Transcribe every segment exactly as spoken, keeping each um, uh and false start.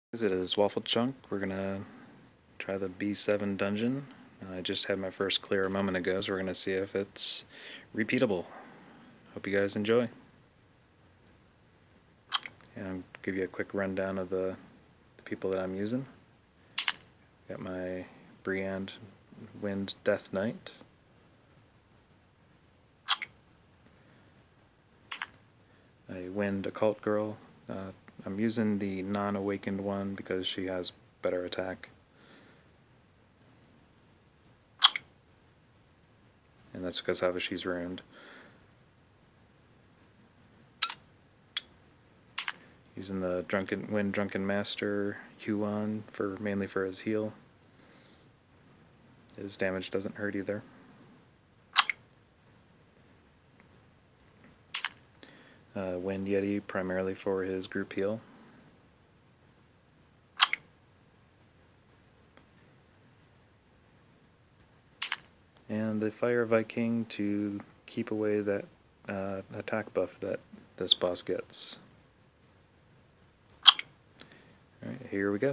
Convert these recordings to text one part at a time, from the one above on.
It is Wafflechunk. We're gonna try the B seven dungeon. I just had my first clear a moment ago, so we're gonna see if it's repeatable. Hope you guys enjoy. And I'll give you a quick rundown of the, the people that I'm using. Got my Briand Wind Death Knight. A Wind Occult Girl. Uh, I'm using the non-awakened one because she has better attack. And that's because of how she's ruined. Using the Drunken Wind Drunken Master Huan for mainly for his heal. His damage doesn't hurt either. Uh, Wind Yeti primarily for his group heal. And the Fire Viking to keep away that uh, attack buff that this boss gets. Alright, here we go.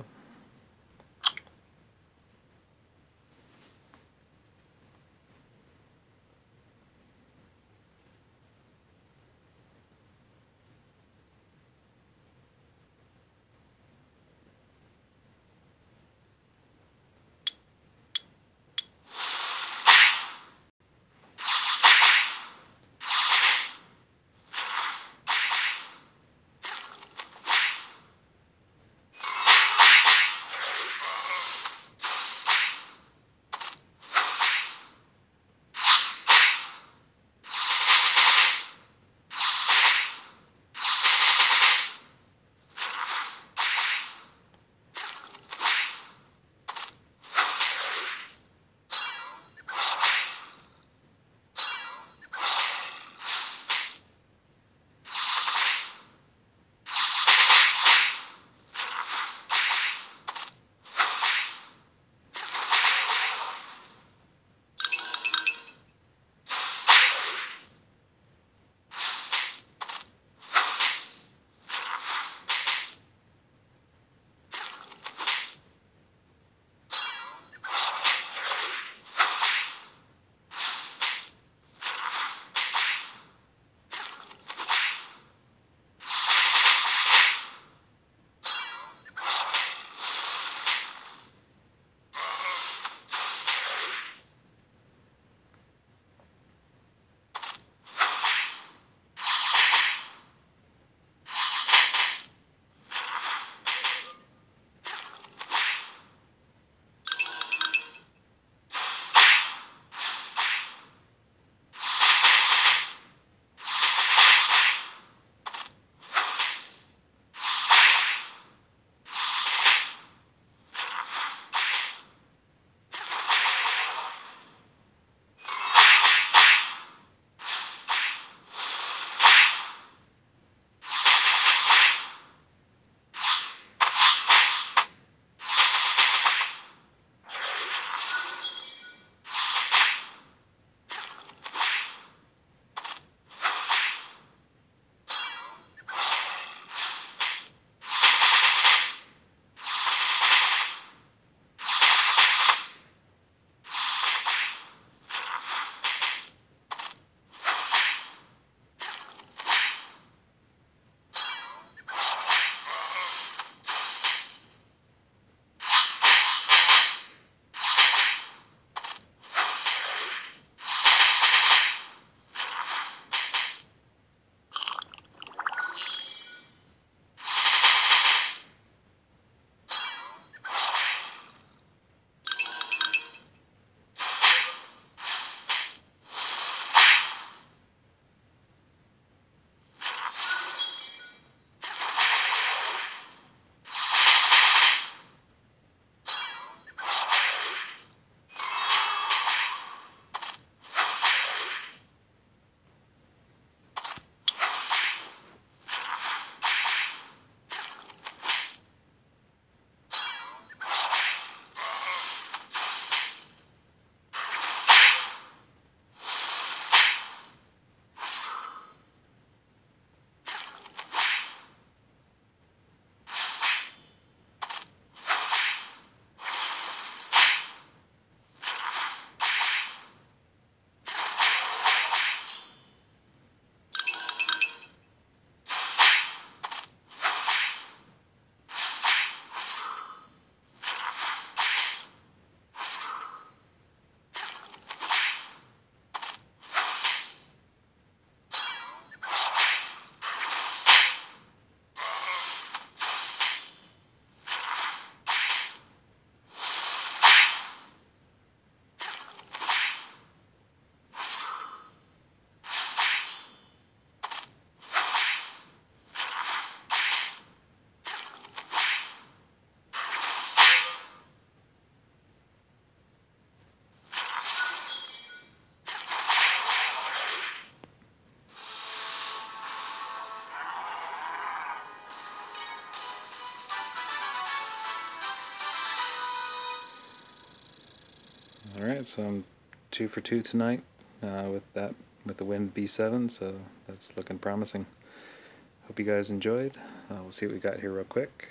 Alright, so I'm two for two tonight uh, with that with the wind B seven, so that's looking promising. Hope you guys enjoyed. Uh, we'll see what we got here real quick.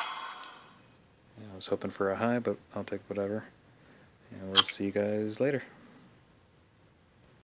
Yeah, I was hoping for a high, but I'll take whatever. And we'll see you guys later.